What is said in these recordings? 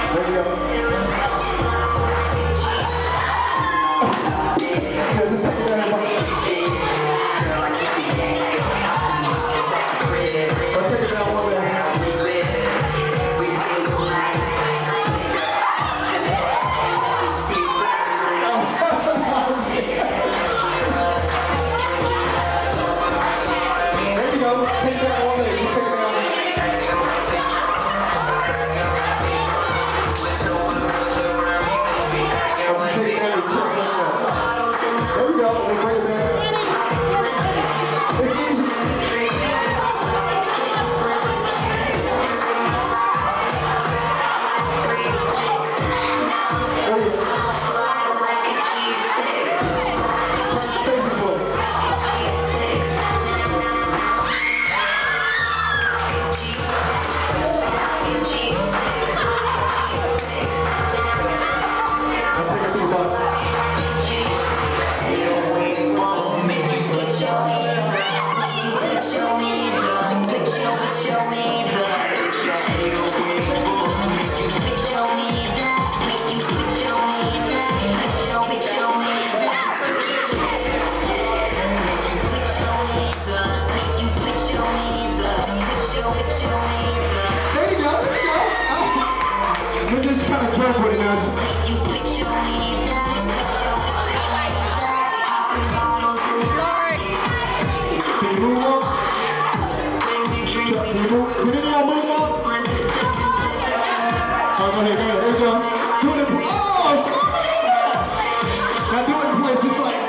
There you go. Yeah, just take it down. Let's take it down one there. There you go. Take it down one leg. Just take it down. There we go. Let's bring it back. It's easy. We're just kind of joke with it now. Can you move up? Can any of y'all move up? Oh, go ahead, go ahead. There you go. Do it in place. Oh! Now do it in place, just like.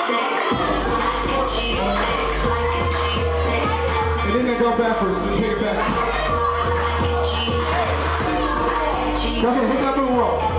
And then they go backwards. Let's take it back. Go ahead, hit that moonwalk.